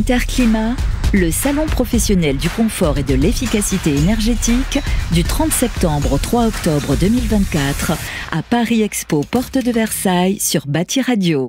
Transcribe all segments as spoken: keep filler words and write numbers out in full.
Interclimat, le salon professionnel du confort et de l'efficacité énergétique du trente septembre au trois octobre deux mille vingt-quatre à Paris Expo, porte de Versailles, sur Bâti Radio.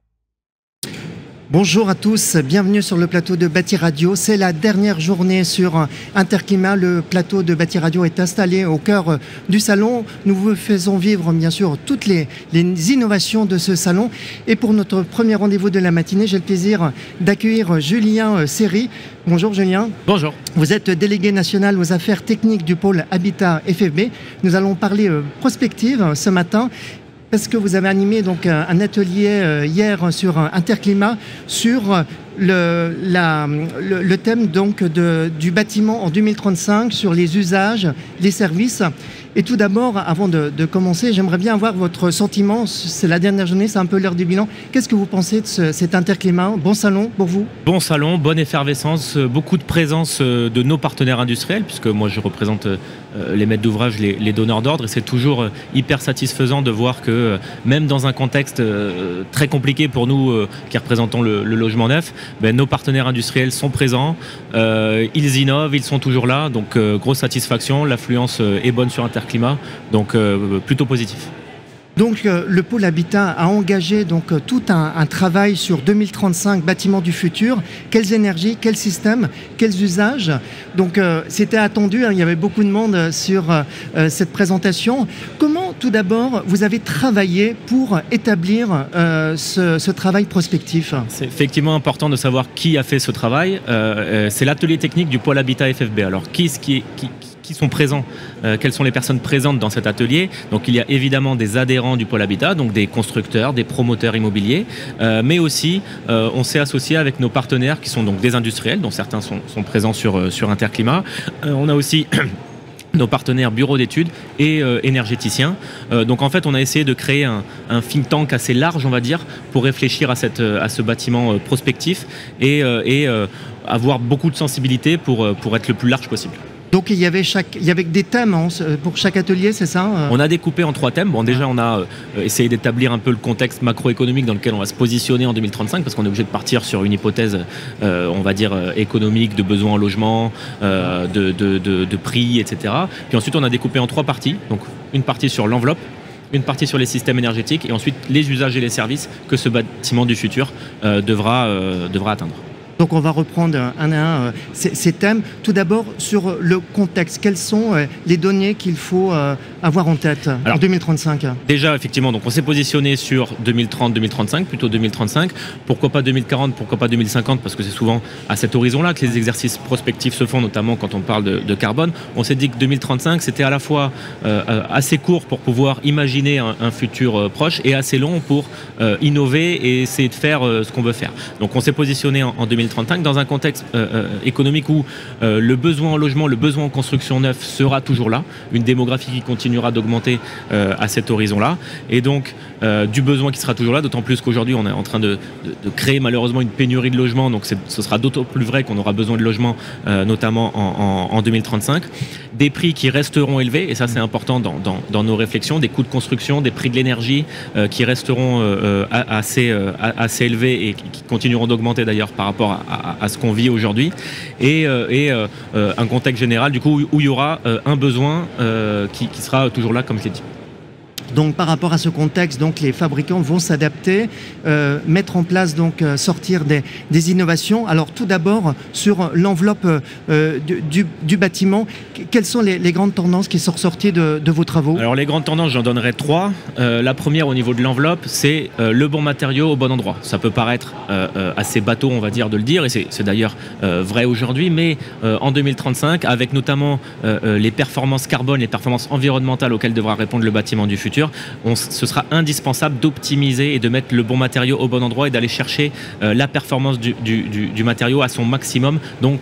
Bonjour à tous, bienvenue sur le plateau de Bâti Radio. C'est la dernière journée sur Interclimat. Le plateau de Bâti Radio est installé au cœur du salon. Nous vous faisons vivre bien sûr toutes les, les innovations de ce salon. Et pour notre premier rendez-vous de la matinée, j'ai le plaisir d'accueillir Julien Serry. Bonjour Julien. Bonjour. Vous êtes délégué national aux affaires techniques du pôle Habitat F F B. Nous allons parler prospective ce matin, parce que vous avez animé donc un atelier hier sur Interclimat sur le, la, le, le thème donc de, du bâtiment en deux mille trente-cinq, sur les usages, les services. Et tout d'abord, avant de, de commencer, j'aimerais bien avoir votre sentiment. C'est la dernière journée, c'est un peu l'heure du bilan. Qu'est-ce que vous pensez de ce, cet Interclimat? Bon salon pour vous? Bon salon, bonne effervescence, beaucoup de présence de nos partenaires industriels, puisque moi je représente les maîtres d'ouvrage, les, les donneurs d'ordre, et c'est toujours hyper satisfaisant de voir que même dans un contexte très compliqué pour nous qui représentons le, le logement neuf, ben, nos partenaires industriels sont présents, euh, ils innovent, ils sont toujours là, donc euh, grosse satisfaction, l'affluence est bonne sur Interclimat, donc euh, plutôt positif. Donc euh, le pôle Habitat a engagé donc euh, tout un, un travail sur deux mille trente-cinq, bâtiments du futur. Quelles énergies, quels systèmes, quels usages. Donc euh, c'était attendu, hein, il y avait beaucoup de monde sur euh, cette présentation. Comment tout d'abord vous avez travaillé pour établir euh, ce, ce travail prospectif? C'est effectivement important de savoir qui a fait ce travail. Euh, c'est l'atelier technique du pôle Habitat F F B. Alors qui, qui, qui qui sont présents, euh, quelles sont les personnes présentes dans cet atelier. Donc il y a évidemment des adhérents du pôle Habitat, donc des constructeurs, des promoteurs immobiliers, euh, mais aussi euh, on s'est associé avec nos partenaires qui sont donc des industriels, dont certains sont, sont présents sur, euh, sur Interclimat. Euh, on a aussi nos partenaires bureaux d'études et euh, énergéticiens. Euh, donc en fait, on a essayé de créer un, un think tank assez large, on va dire, pour réfléchir à, cette, à ce bâtiment euh, prospectif et, euh, et euh, avoir beaucoup de sensibilité pour, pour être le plus large possible. Donc il y avait, chaque, il y avait des thèmes hein, pour chaque atelier, c'est ça? On a découpé en trois thèmes. Bon, déjà, on a euh, essayé d'établir un peu le contexte macroéconomique dans lequel on va se positionner en deux mille trente-cinq, parce qu'on est obligé de partir sur une hypothèse, euh, on va dire, euh, économique, de besoins en logement, euh, de, de, de, de prix, et cetera. Puis ensuite, on a découpé en trois parties. Donc une partie sur l'enveloppe, une partie sur les systèmes énergétiques, et ensuite les usages et les services que ce bâtiment du futur euh, devra, euh, devra atteindre. Donc on va reprendre un à un euh, ces, ces thèmes. Tout d'abord sur le contexte, quelles sont euh, les données qu'il faut euh, avoir en tête Alors, en deux mille trente-cinq? Déjà effectivement, donc on s'est positionné sur deux mille trente deux mille trente-cinq, plutôt deux mille trente-cinq. Pourquoi pas deux mille quarante, pourquoi pas deux mille cinquante? Parce que c'est souvent à cet horizon-là que les exercices prospectifs se font, notamment quand on parle de, de carbone. On s'est dit que deux mille trente-cinq, c'était à la fois euh, assez court pour pouvoir imaginer un, un futur euh, proche et assez long pour euh, innover et essayer de faire euh, ce qu'on veut faire. Donc on s'est positionné en, en deux mille trente-cinq dans un contexte euh, euh, économique où euh, le besoin en logement, le besoin en construction neuve sera toujours là, une démographie qui continuera d'augmenter euh, à cet horizon-là, et donc euh, du besoin qui sera toujours là, d'autant plus qu'aujourd'hui on est en train de, de, de créer malheureusement une pénurie de logements, donc ce sera d'autant plus vrai qu'on aura besoin de logements, euh, notamment en, en, en deux mille trente-cinq. Des prix qui resteront élevés, et ça c'est important dans, dans, dans nos réflexions, des coûts de construction, des prix de l'énergie euh, qui resteront euh, assez, euh, assez élevés et qui continueront d'augmenter d'ailleurs par rapport à À, à ce qu'on vit aujourd'hui, et, euh, et euh, un contexte général du coup où il y aura euh, un besoin euh, qui, qui sera toujours là, comme je l'ai dit. Donc par rapport à ce contexte, donc les fabricants vont s'adapter, euh, mettre en place, donc euh, sortir des, des innovations. Alors tout d'abord sur l'enveloppe euh, du, du, du bâtiment, quelles sont les, les grandes tendances qui sont ressorties de, de vos travaux? Alors les grandes tendances, j'en donnerai trois. Euh, la première au niveau de l'enveloppe, c'est euh, le bon matériau au bon endroit. Ça peut paraître euh, euh, assez bateau, on va dire, de le dire, et c'est d'ailleurs euh, vrai aujourd'hui, mais euh, en deux mille trente-cinq, avec notamment euh, les performances carbone, les performances environnementales auxquelles devra répondre le bâtiment du futur, On, ce sera indispensable d'optimiser et de mettre le bon matériau au bon endroit et d'aller chercher euh, la performance du, du, du, du matériau à son maximum. Donc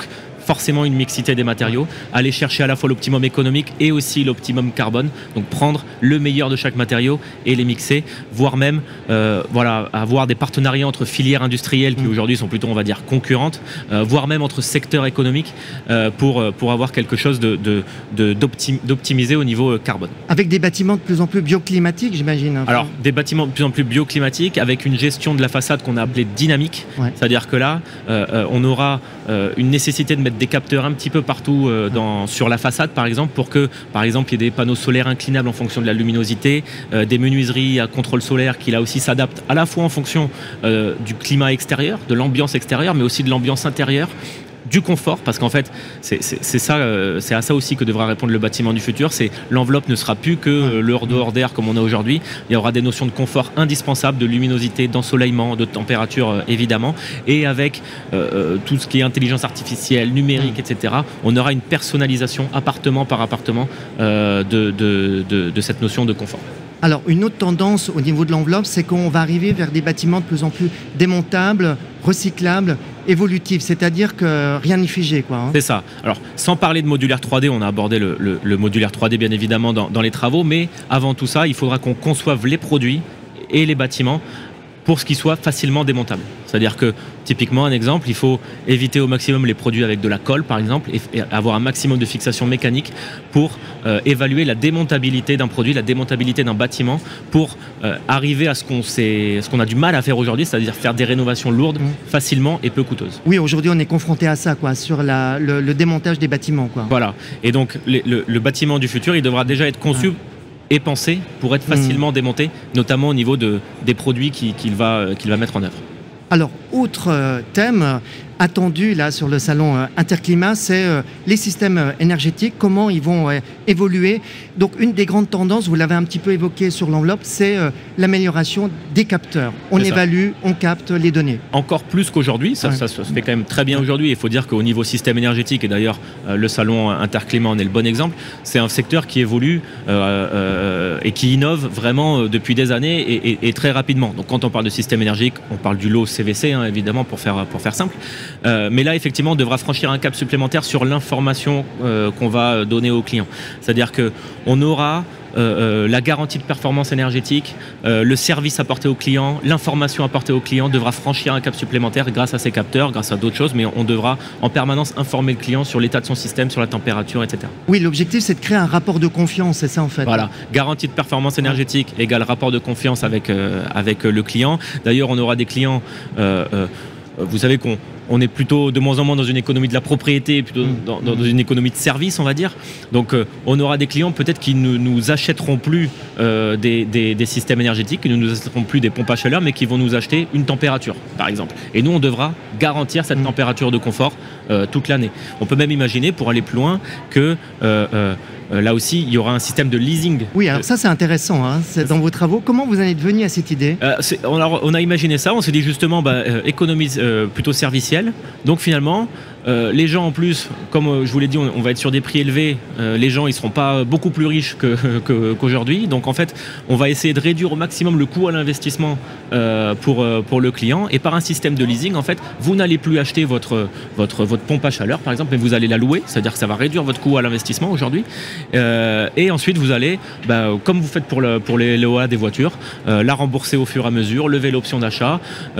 forcément une mixité des matériaux, aller chercher à la fois l'optimum économique et aussi l'optimum carbone, donc prendre le meilleur de chaque matériau et les mixer, voire même euh, voilà, avoir des partenariats entre filières industrielles qui aujourd'hui sont plutôt, on va dire, concurrentes, euh, voire même entre secteurs économiques euh, pour, pour avoir quelque chose de, de, de, d'optim, d'optimisé au niveau carbone. Avec des bâtiments de plus en plus bioclimatiques, j'imagine. Enfin... Alors, des bâtiments de plus en plus bioclimatiques avec une gestion de la façade qu'on a appelée dynamique, ouais. C'est-à-dire que là, euh, on aura euh, une nécessité de mettre des capteurs un petit peu partout euh, dans, sur la façade, par exemple, pour que, par exemple, il y ait des panneaux solaires inclinables en fonction de la luminosité, euh, des menuiseries à contrôle solaire qui là aussi s'adaptent à la fois en fonction euh, du climat extérieur, de l'ambiance extérieure, mais aussi de l'ambiance intérieure, du confort, parce qu'en fait, c'est ça, euh, c'est à ça aussi que devra répondre le bâtiment du futur. C'est l'enveloppe ne sera plus que euh, le dehors d'air comme on a aujourd'hui. Il y aura des notions de confort indispensables, de luminosité, d'ensoleillement, de température euh, évidemment, et avec euh, tout ce qui est intelligence artificielle, numérique, et cetera. On aura une personnalisation appartement par appartement euh, de, de, de, de cette notion de confort. Alors, une autre tendance au niveau de l'enveloppe, c'est qu'on va arriver vers des bâtiments de plus en plus démontables, recyclables, évolutifs, c'est-à-dire que rien n'est figé, quoi. Hein. C'est ça. Alors, sans parler de modulaire trois D, on a abordé le, le, le modulaire trois D bien évidemment dans, dans les travaux, mais avant tout ça, il faudra qu'on conçoive les produits et les bâtiments pour ce qui soit facilement démontable. C'est-à-dire que, typiquement, un exemple, il faut éviter au maximum les produits avec de la colle, par exemple, et, et avoir un maximum de fixation mécanique pour euh, évaluer la démontabilité d'un produit, la démontabilité d'un bâtiment, pour euh, arriver à ce qu'on ce qu'on a du mal à faire aujourd'hui, c'est-à-dire faire des rénovations lourdes, mmh. facilement et peu coûteuses. Oui, aujourd'hui, on est confronté à ça, quoi, sur la, le, le démontage des bâtiments, quoi. Voilà. Et donc, les, le, le bâtiment du futur, il devra déjà être conçu... Ouais. Et pensé pour être facilement mmh. démonté, notamment au niveau de, des produits qu'il qu'il va, qu'il va mettre en œuvre. Alors, autre thème attendu là sur le salon euh, Interclimat, c'est euh, les systèmes euh, énergétiques, comment ils vont euh, évoluer. Donc une des grandes tendances, vous l'avez un petit peu évoqué sur l'enveloppe, c'est euh, l'amélioration des capteurs. On évalue, on capte les données. Encore plus qu'aujourd'hui, ça, ouais. ça, ça se fait quand même très bien aujourd'hui. Il faut dire qu'au niveau système énergétique, et d'ailleurs euh, le salon Interclimat en est le bon exemple, c'est un secteur qui évolue euh, euh, et qui innove vraiment euh, depuis des années et, et, et très rapidement. Donc quand on parle de système énergétique, on parle du lot C V C, hein, évidemment, pour faire, pour faire simple. Euh, mais là, effectivement, on devra franchir un cap supplémentaire sur l'information euh, qu'on va donner aux clients. C'est-à-dire qu'on aura euh, euh, la garantie de performance énergétique, euh, le service apporté aux clients, l'information apportée aux clients devra franchir un cap supplémentaire grâce à ces capteurs, grâce à d'autres choses, mais on devra en permanence informer le client sur l'état de son système, sur la température, et cetera. Oui, l'objectif, c'est de créer un rapport de confiance, c'est ça en fait. Voilà, garantie de performance énergétique égale rapport de confiance avec, euh, avec le client. D'ailleurs, on aura des clients... Euh, euh, vous savez qu'on on est plutôt de moins en moins dans une économie de la propriété, plutôt dans, dans une économie de service, on va dire. Donc euh, on aura des clients peut-être qui ne nous achèteront plus euh, des, des, des systèmes énergétiques, qui ne nous achèteront plus des pompes à chaleur, mais qui vont nous acheter une température, par exemple. Et nous, on devra garantir cette mmh. température de confort euh, toute l'année. On peut même imaginer, pour aller plus loin, que... Euh, euh, Euh, là aussi, il y aura un système de leasing. Oui, alors ça c'est intéressant, hein, c'est dans vos travaux. Comment vous en êtes venu à cette idée? euh, on, a, on a imaginé ça, on s'est dit justement bah, euh, économie euh, plutôt servicielle. Donc finalement, euh, les gens en plus, comme euh, je vous l'ai dit, on, on va être sur des prix élevés. Euh, les gens, ils ne seront pas beaucoup plus riches qu'aujourd'hui. Que, Donc en fait, on va essayer de réduire au maximum le coût à l'investissement euh, pour, euh, pour le client. Et par un système de leasing, en fait, vous n'allez plus acheter votre, votre, votre pompe à chaleur, par exemple, mais vous allez la louer. C'est-à-dire que ça va réduire votre coût à l'investissement aujourd'hui. Euh, et ensuite vous allez, bah, comme vous faites pour, le, pour les L O A des voitures, euh, la rembourser au fur et à mesure, lever l'option d'achat.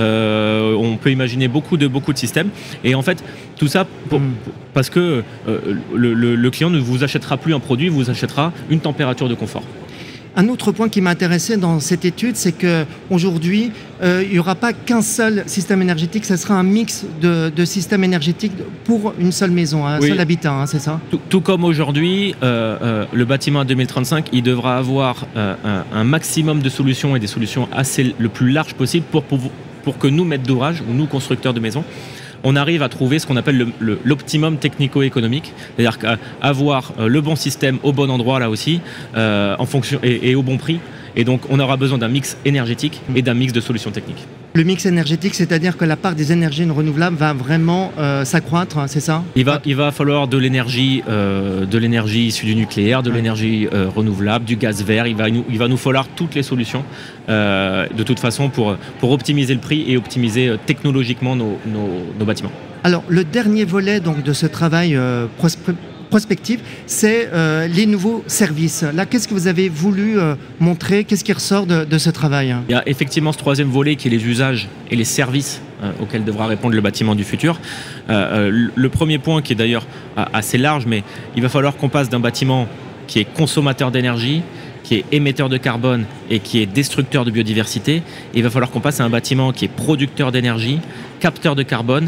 Euh, on peut imaginer beaucoup de, beaucoup de systèmes. Et en fait, tout ça pour, mmh. parce que euh, le, le, le client ne vous achètera plus un produit, vous achètera une température de confort. Un autre point qui m'intéressait dans cette étude, c'est qu'aujourd'hui, euh, il n'y aura pas qu'un seul système énergétique, ce sera un mix de, de systèmes énergétiques pour une seule maison, un oui. seul habitat, hein, c'est ça? Tout, tout comme aujourd'hui, euh, euh, le bâtiment à deux mille trente-cinq, il devra avoir euh, un, un maximum de solutions et des solutions assez le plus large possible pour, pour, pour que nous, maîtres d'ouvrage, ou nous, constructeurs de maisons, on arrive à trouver ce qu'on appelle l'optimum technico-économique, c'est-à-dire avoir le bon système au bon endroit là aussi, euh, en fonction, et, et au bon prix. Et donc on aura besoin d'un mix énergétique et d'un mix de solutions techniques. Le mix énergétique, c'est-à-dire que la part des énergies renouvelables va vraiment euh, s'accroître, c'est ça? Il va, il va falloir de l'énergie euh, de l'énergie issue du nucléaire, de ouais. l'énergie euh, renouvelable, du gaz vert. Il va, nous, il va nous falloir toutes les solutions euh, de toute façon pour, pour optimiser le prix et optimiser euh, technologiquement nos, nos, nos bâtiments. Alors, le dernier volet donc, de ce travail euh, prospectif, prospective, c'est euh, les nouveaux services. Là, qu'est-ce que vous avez voulu euh, montrer? Qu'est-ce qui ressort de, de ce travail? Il y a effectivement ce troisième volet qui est les usages et les services euh, auxquels devra répondre le bâtiment du futur. Euh, euh, le premier point qui est d'ailleurs assez large, mais il va falloir qu'on passe d'un bâtiment qui est consommateur d'énergie, qui est émetteur de carbone et qui est destructeur de biodiversité. Et il va falloir qu'on passe à un bâtiment qui est producteur d'énergie, capteur de carbone,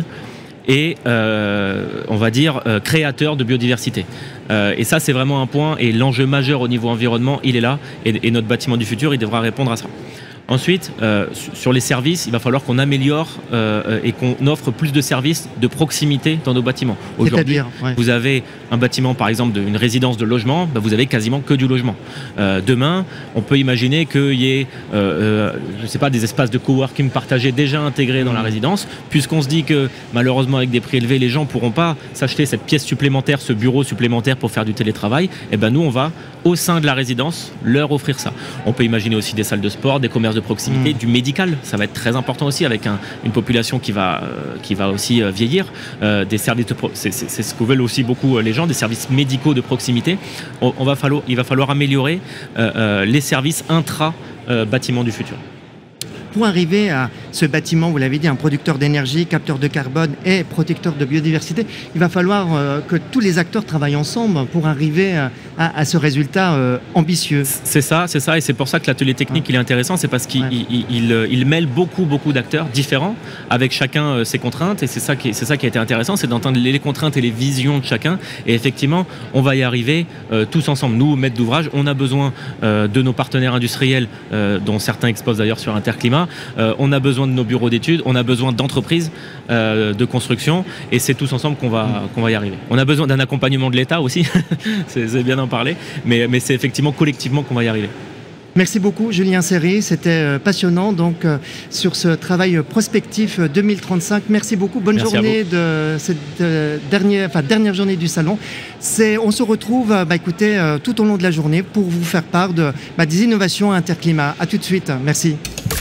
et euh, on va dire euh, créateur de biodiversité. Euh, et ça, c'est vraiment un point, et l'enjeu majeur au niveau environnement, il est là, et, et notre bâtiment du futur, il devra répondre à ça. Ensuite, euh, sur les services, il va falloir qu'on améliore euh, et qu'on offre plus de services de proximité dans nos bâtiments. Aujourd'hui, ouais. Vous avez un bâtiment, par exemple, d'une résidence de logement, bah vous avez quasiment que du logement. Euh, demain, on peut imaginer qu'il y ait, euh, euh, je sais pas, des espaces de coworking partagés déjà intégrés dans la résidence, puisqu'on se dit que malheureusement, avec des prix élevés, les gens ne pourront pas s'acheter cette pièce supplémentaire, ce bureau supplémentaire pour faire du télétravail. Et ben nous, on va, au sein de la résidence, leur offrir ça. On peut imaginer aussi des salles de sport, des commerces de proximité, mmh. du médical, ça va être très important aussi avec un, une population qui va, euh, qui va aussi euh, vieillir, euh, des services de pro- c'est, c'est, c'est ce que veulent aussi beaucoup euh, les gens, des services médicaux de proximité. On, on va falloir, il va falloir améliorer euh, euh, les services intra euh, bâtiments du futur. Pour arriver à ce bâtiment, vous l'avez dit, un producteur d'énergie, capteur de carbone et protecteur de biodiversité, il va falloir euh, que tous les acteurs travaillent ensemble pour arriver à, à ce résultat euh, ambitieux. C'est ça, c'est ça, et c'est pour ça que l'atelier technique ouais. il est intéressant, c'est parce qu'il ouais. il, il, il mêle beaucoup, beaucoup d'acteurs différents, avec chacun euh, ses contraintes, et c'est ça, qui, c'est ça qui a été intéressant, c'est d'entendre les contraintes et les visions de chacun, et effectivement, on va y arriver euh, tous ensemble. Nous, maîtres d'ouvrage, on a besoin euh, de nos partenaires industriels, euh, dont certains exposent d'ailleurs sur Interclimat. Euh, on a besoin de nos bureaux d'études, on a besoin d'entreprises euh, de construction, et c'est tous ensemble qu'on va, qu'on va y arriver. On a besoin d'un accompagnement de l'État aussi, c'est, c'est bien d'en parler, mais, mais c'est effectivement collectivement qu'on va y arriver. Merci beaucoup Julien Serry, c'était passionnant donc euh, sur ce travail prospectif deux mille trente-cinq. Merci beaucoup, bonne Merci journée de cette euh, dernière, enfin, dernière journée du salon. C'est, on se retrouve bah, écoutez, euh, tout au long de la journée pour vous faire part de, bah, des innovations à Interclimat. À tout de suite, merci.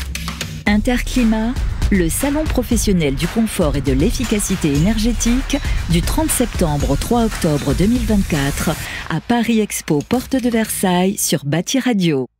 Interclimat, le salon professionnel du confort et de l'efficacité énergétique du trente septembre au trois octobre deux mille vingt-quatre à Paris Expo, porte de Versailles sur Bâti Radio.